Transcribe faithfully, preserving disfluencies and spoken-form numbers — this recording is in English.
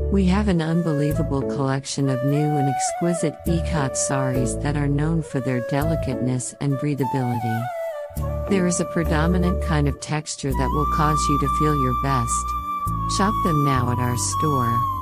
We have an unbelievable collection of new and exquisite Ikkat sarees that are known for their delicateness and breathability. There is a predominant kind of texture that will cause you to feel your best. Shop them now at our store.